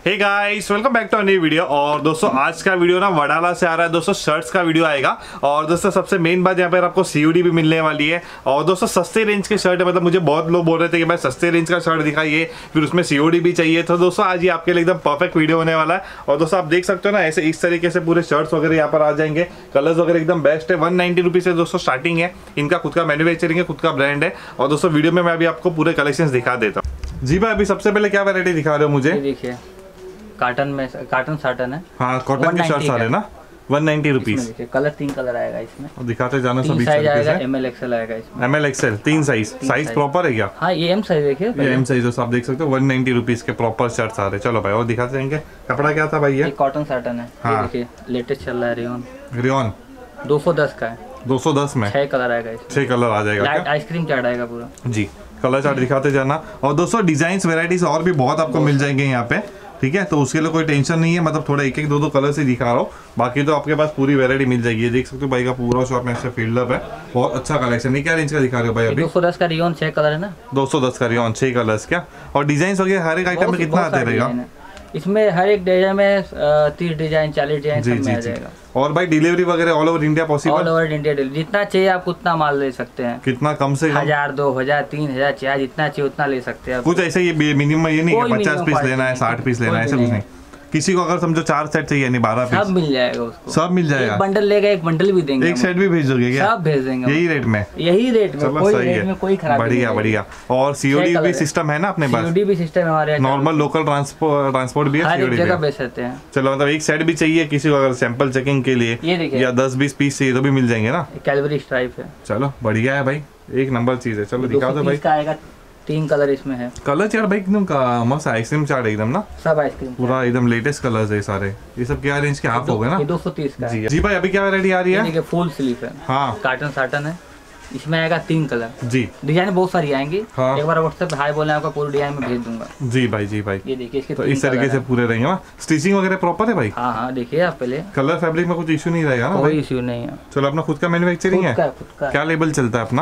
Hey guys, welcome back to new video. और दोस्तों आज का वीडियो ना वडाला से आ रहा है दोस्तों, शर्ट्स का वीडियो आएगा। और दोस्तों सबसे मेन बात यहाँ पर आपको सीओडी भी मिलने वाली है। और दोस्तों सस्ते रेंज के शर्ट है, मतलब मुझे बहुत लोग बोल रहे थे कि भाई सस्ते रेंज का शर्ट दिखाइए, फिर उसमें सीओडी भी चाहिए। तो दोस्तों आज ये आपके लिए एकदम परफेक्ट वीडियो होने वाला है। और दोस्तों आप देख सकते हो ना, ऐसे इस तरीके से पूरे शर्ट्स वगैरह यहाँ पर आ जाएंगे। कलर्स वगैरह एकदम बेस्ट है। 190 रुपीज से दोस्तों स्टार्टिंग है। इनका खुद का मैन्युफैक्चरिंग है, खुद का ब्रांड है। और दोस्तों वीडियो में मैं अभी आपको पूरे कलेक्शन दिखा देता हूँ। जी भाई, अभी सबसे पहले क्या वैरायटी दिखा रहे हो मुझे? देखिए कॉटन साटन है। हाँ, कॉटन के शर्ट्स आ रहे हैं ना, 190 रुपीज। कलर 3 कलर आएगा इसमें। और दिखाते जाना सब साइज आएगा, ML XL आएगा इसमें। ML XL 3 साइज प्रॉपर है क्या? हाँ, ये M साइज देखिए, ये M साइज है। आप देख सकते हो 190 रुपीज के प्रॉपर शर्ट्स आ रहे हैं। चलो भाई और दिखाते जाएंगे। कपड़ा क्या था भाई? ये कॉटन साटन है। हाँ। देखिए लेटेस्ट चल रहा है रेयन 210 का है। 210 में 6 कलर आएगा इसमें। 6 कलर आ जाएगा। आइसक्रीम चार्ट आएगा पूरा जी। कलर चार्ट दिखाते जाना। और दोस्तों डिजाइन वेराइटीज और भी बहुत आपको मिल जाएंगे यहाँ पे, ठीक है? तो उसके लिए कोई टेंशन नहीं है, मतलब थोड़ा एक एक दो कलर से दिखा रहा हूँ, बाकी तो आपके पास पूरी वैरायटी मिल जाएगी। ये देख सकते हो भाई का पूरा शॉप में ऐसे फील्ड अप है। बहुत अच्छा कलेक्शन है। क्या रेंज का दिखा रहे हो भाई अभी? 210 का रियोन 6 कलर है ना। 210 का रियोन 6 कलर्स क्या? और डिजाइन वगैरह हर एक आइटम में कितना आता रहेगा इसमें? हर एक डिजाइन में 30 डिजाइन 40 डिजाइन सब में आ जाएगा। और भाई डिलीवरी वगैरह all over India possible? All over India delivery. जितना चाहिए आप उतना माल ले सकते हैं। कितना कम से कम? 1000 2000 3000 चाहे जितना चाहिए उतना ले सकते हैं। कुछ ऐसे ये मिनिमम ये नहीं कि 50 पीस लेना है, 60 पीस लेना है, ऐसा कुछ नहीं। किसी को अगर समझो 4 सेट चाहिए, नहीं 12 पीस, सब मिल जाएगा उसको। सब मिल जाएगा। एक बंडल लेगा, एक बंडल भी देंगे। एक सेट भी भेज दोगे क्या? सब भेज देंगे। यही रेट में? यही रेट में, कोई रेट में कोई खराबी नहीं। बढ़िया बढ़िया। और सीओडी भी सिस्टम है ना अपने पास? सीओडी भी सिस्टम है हमारे। नॉर्मल लोकल ट्रांसपोर्ट भी है, हर एक जगह बेच सकते हैं। चलो मतलब एक सेट भी चाहिए किसी को अगर सैंपल चेकिंग के लिए, ये देखिए, या 10-20 पीस चाहिए तो भी मिल जाएंगे ना। कैलवरी स्ट्राइप है। चलो बढ़िया है भाई, एक नंबर चीज है। चलो दिखा दो भाई। 3 कलर इसमें है। कलर चार्ट भाई एकदम मस्त आइसक्रीम चार्ट एकदम ना, सब आइसक्रीम पूरा एकदम लेटेस्ट कलर्स है सारे। ये सब क्या रेंज के हाफ हो गए ना? 230 का। जी भाई अभी क्या वैरायटी आ रही है? देखिए फुल स्लीव है। हाँ, कॉटन साटन है। इसमें आएगा 3 कलर। जी। डिजाइन बहुत सारी आएंगी। हाँ। एक बार व्हाट्सएप पे हाई बोलना, आपका पूरी डिजाइन में भेज दूंगा। जी भाई ये देखिए इसके तो इस तरीके से पूरे रहेंगे ना। स्टिचिंग वगैरह प्रॉपर है भाई? हाँ देखिए आप पहले। कलर फैब्रिक में कुछ इशू नहीं रहेगा ना? कोई इशू नहीं है। चलो अपना खुद का मैन्युफैक्चरिंग है? क्या लेबल चलता है अपना?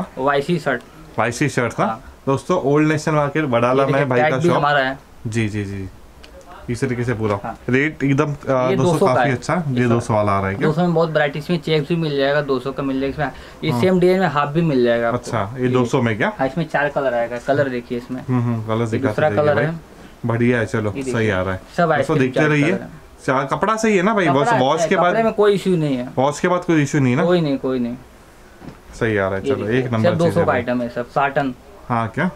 YC शर्ट ना दोस्तों। ओल्ड नेशनल मार्केट वडाला में भाई का शॉप हमारा है। जी इस तरीके से पूरा। हाँ। रेट एकदम 200 काफी अच्छा। ये 200 वाला आ रहा है क्या? 200 में बहुत वैरायटी में चेक्स भी मिल जाएगा, 200 का मिल जाएगा इसमें। ये सेम डिजाइन में हाफ भी मिल जाएगा आपको। अच्छा, ये 200 में क्या? हाँ, इसमें 4 कलर आएगा। कलर देखिए इसमें। कलर दूसरा कलर है। बढ़िया है। चलो सही आ रहा है। सब देखते रहिए। कपड़ा सही है ना भाई? वॉश के बाद कोई इशू नहीं है। वॉश के बाद कोई इशू नहीं ना? कोई नहीं। सही आ रहा है। चलो एक नंबर 200 का आइटम है सब। साटन। हाँ क्या?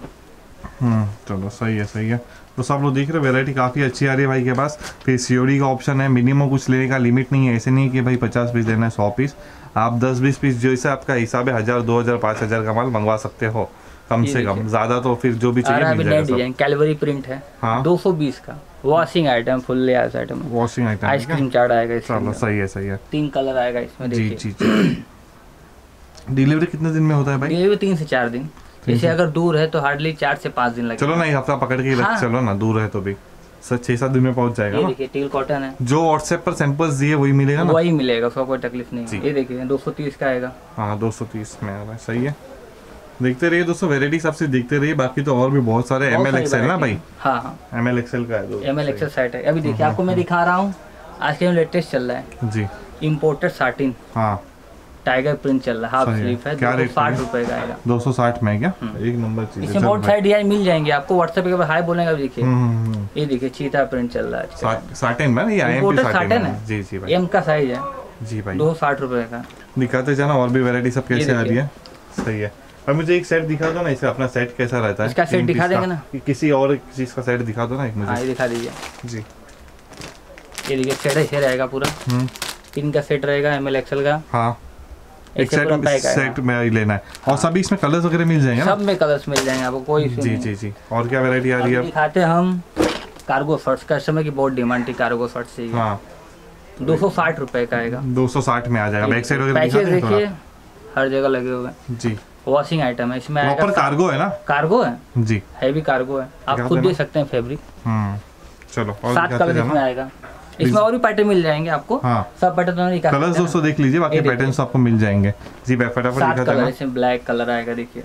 चलो सही है। तो सब लोग देख रहे हो वैरायटी काफ़ी अच्छी आ रही है भाई के पास। फिर सीओडी का ऑप्शन है, मिनिमम कुछ लेने का लिमिट नहीं है। ऐसे नहीं कि भाई 50 पीस लेना है, 100 पीस। आप 10-20 पीस जैसे आपका हिसाब है 1000 2000 5000 का माल मंगवा सकते हो कम से कम। ज़्यादा तो फिर जो भी चाहिए मिल जाएगा। कैलवरी प्रिंट है। हाँ 220 का। Washing item, full layers item. Washing item, ice cream chart आएगा। चलो सही है। 3 कलर आएगा इसमें। जी। डिलीवरी कितने दिन में होता है भाई? डिलीवरी 3 से 4 दिन। जैसे अगर दूर है तो हार्डली 4 से 5 दिन लगेगा। चलो नहीं, हफ्ता पकड़ के रख। चलो ना, दूर है तो भी 6-7 दिन में पहुंच जाएगा। ये देखिए टेल कॉटन है। जो व्हाट्सएप पर सैंपल्स दिए वही मिलेगा ना? वही मिलेगा, उसका कोई तकलीफ नहीं है। ये देखिए 230 का आएगा। हाँ 230 में आ रहा है। सही है। देखते रहिए दोस्तों, वेरायटी सबसे देखते रहिए। बाकी तो और भी बहुत सारे ML XL ना भाई? हाँ ML XL का है। ML XL सेट है। अभी देखिए आपको मैं दिखा रहा हूँ, आज के लेटेस्ट चल रहा है जी, इम्पोर्टेड साटिन। हाँ टाइगर प्रिंट चल रहा है। हाफ स्लीव है। क्या रेट? 60 रुपए का आएगा। 260 में क्या? एक नंबर चीज है। इसमें बहुत सारे डिजाइन मिल जाएंगे आपको। व्हाट्सएप पे हाई बोलेंगे। देखिए ये देखिए चीता प्रिंट चल रहा है। साटिन में ये IMP साटिन है। जी भाई M का साइज है। जी भाई 260 रुपए का। दिखाते जाना और भी वैरायटी सब कैसे आ रही है। सही है। और मुझे एक सेट दिखा दो ना, इसे अपना सेट कैसा रहता है? इसका सेट दिखा देंगे ना? किसी और चीज का सेट दिखा दो ना एक मुझे। हाँ दिखा दीजिए जी। ये देखिए सेट ऐसे रहेगा पूरा। 3 का सेट रहेगा ML XL का। हाँ एक सेट में लेना है। और सभी इसमें कलर्स वगैरह मिल जाएंगे ना? सब में कलर्स मिल जाएंगे आपको, कोई इशू नहीं। जी। और क्या वैरायटी आ रही है? दिखाते हैं हम कार्गो शर्ट्स। कस्टमर की बहुत डिमांड थी कार्गो शर्ट्स चाहिए। हाँ 260 रुपए का आएगा। 260 में आ जाएगा। बैक साइड वगैरह देखिए हर जगह लगे हुए हैं जी। वॉशिंग आइटम है इसमें। प्रॉपर कार्गो है ना? कार्गो है जी, हैवी कार्गो है। आप खुद देख सकते हैं फैब्रिक। चलो 7 कलर इसमें आएगा। इसमें और भी पैटर्न मिल जाएंगे आपको। हाँ सब पैटर्न कलर्स दोस्तों देख लीजिए, बाकी पैटर्न्स आपको मिल जाएंगे जी। फटाफट दिखाते हैं। इसमें ब्लैक कलर आएगा। देखिए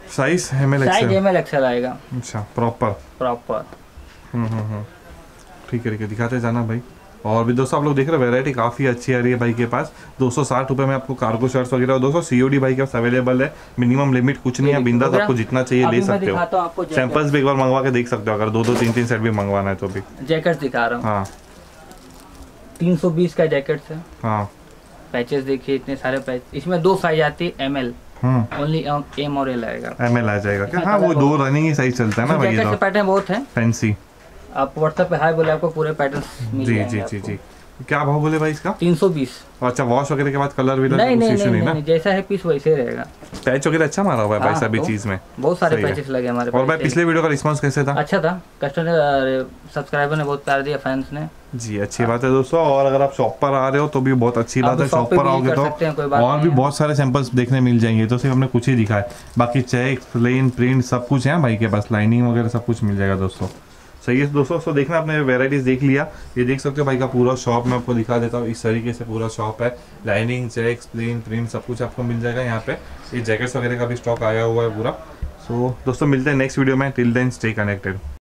साइज ML XL आएगा। अच्छा प्रॉपर। ठीक है दिखाते जाना भाई। और भी दोस्तों आप लोग देख रहे हो वैरायटी काफ़ी अच्छी आ रही है भाई के पास। 260 में आपको कार्गो शर्ट्स वगैरह। दोस्तों COD भाई के पास अवेलेबल है, मिनिमम लिमिट कुछ नहीं है, बिंदास आपको जितना चाहिए ले सकते हो। सैंपल्स भी एक बार मंगवा के देख सकते हो, अगर 2-2 3-3 सेट भी मंगवाना है तो भी। जैकेट दिखा रहा हूँ। हाँ 320 का जैकेट है। हाँ पैचेस देखिए इतने सारे पैच, इसमें 2 साइज आती है ML, ओनली M और L आएगा। ML आ जाएगा क्या? हाँ वो 2 रनिंग ही साइज चलता है ना भाई। ये पैटर्न बहुत है फैंसी, आप व्हाट्सएप पे हाय बोले आपको पूरे पैटर्न मिल जाएंगे। जी क्या भाव बोले भाई इसका? 320। अच्छा वॉश वगैरह के बाद कलर भी नहीं, जैसा है पीस वैसे रहेगा। पैच वगैरह अच्छा मारा हुआ है भाई सभी चीज में, बहुत सारे पैचेस लगे हमारे पास। और भाई पिछले वीडियो का रिस्पांस कैसे था? अच्छा था, कस्टमर सब्सक्राइबर ने बहुत प्यार दिया, फैंस ने। जी अच्छी बात है दोस्तों। और अगर आप शॉप पर आ रहे हो तो भी बहुत अच्छी बात है, शॉप पर आओगे तो और भी बहुत सारे सैंपल्स देखने मिल जाएंगे। तो सिर्फ हमने कुछ ही दिखा है, बाकी चेक प्लेन प्रिंट सब कुछ है भाई के पास, लाइनिंग वगैरह सब कुछ मिल जाएगा दोस्तों। सही है दोस्तों। तो देखना आपने वेराइटीज़ देख लिया, ये देख सकते हो भाई का पूरा शॉप मैं आपको दिखा देता हूँ। इस तरीके से पूरा शॉप है, लाइनिंग चेक्स प्लेन प्रिंट सब कुछ आपको मिल जाएगा यहाँ पे। ये जैकेट्स वगैरह का भी स्टॉक आया हुआ है पूरा। सो दोस्तों मिलते हैं नेक्स्ट वीडियो में, टिल देन स्टे कनेक्टेड।